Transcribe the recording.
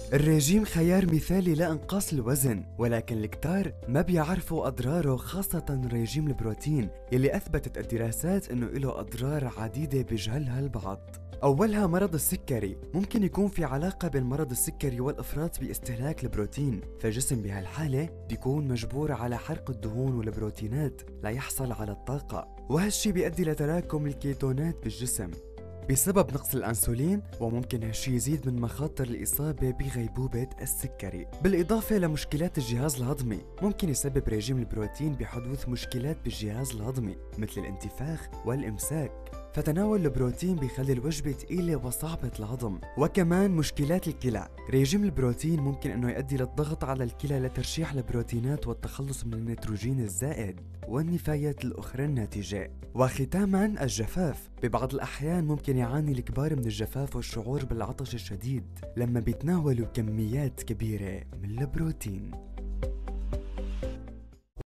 الرجيم خيار مثالي لإنقاص الوزن، ولكن الكتار ما بيعرفوا أضراره، خاصة رجيم البروتين يلي أثبتت الدراسات إنه له أضرار عديدة بيجهلها البعض. أولها مرض السكري. ممكن يكون في علاقة بين مرض السكري والإفراط باستهلاك البروتين، فالجسم بهالحالة بيكون مجبور على حرق الدهون والبروتينات ليحصل على الطاقة، وهالشي بيؤدي لتراكم الكيتونات بالجسم بسبب نقص الأنسولين، وممكن هالشي يزيد من مخاطر الإصابة بغيبوبة السكري. بالإضافة لمشكلات الجهاز الهضمي، ممكن يسبب رجيم البروتين بحدوث مشكلات بالجهاز الهضمي مثل الانتفاخ والإمساك، فتناول البروتين بيخلي الوجبة تقيلة وصعبة الهضم. وكمان مشكلات الكلى، رجيم البروتين ممكن انه يؤدي للضغط على الكلى لترشيح البروتينات والتخلص من النيتروجين الزائد والنفايات الأخرى الناتجة. وختاما الجفاف، ببعض الأحيان ممكن يعاني الكبار من الجفاف والشعور بالعطش الشديد لما بيتناولوا كميات كبيرة من البروتين.